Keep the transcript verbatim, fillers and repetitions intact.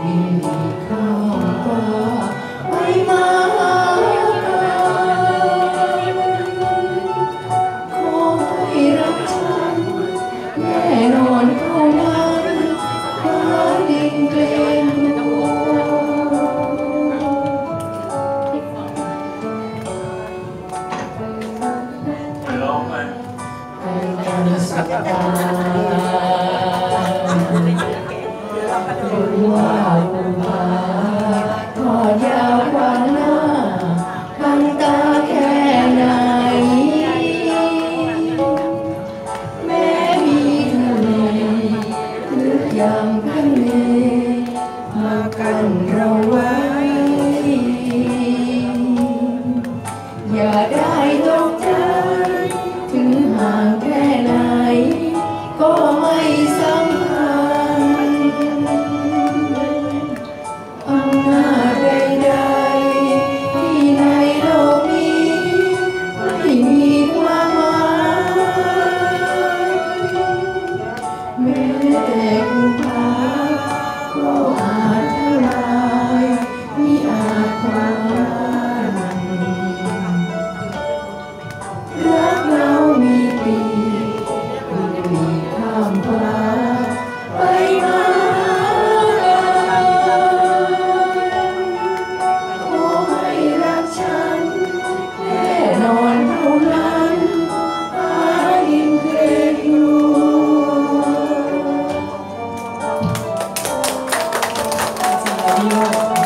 บินข้ามฟ้าไปมาขอให้รักฉันแน่นอนเท่านั้นฟ้าดินเกรงกลัวสักดารู้ว่าบุญมาทอดยาวกว่าหน้าบังตาแค่ไหนแม้มีทะเลทุกอย่างพันเลมากันเราไว้อย่าได้ตกใจถึงห่างแค่ไหนก็ไม่สำคัญอำนาจใดๆที่ในโลกนี้ไม่มีความหมายแม้แต่ภูผาก็อาจทลายมิอาจคว้ารักเรามีปีปีข้ามฟ้าไปมาขอให้รักฉันแน่นอนเท่านั้นฟ้าดินเกรงกลัว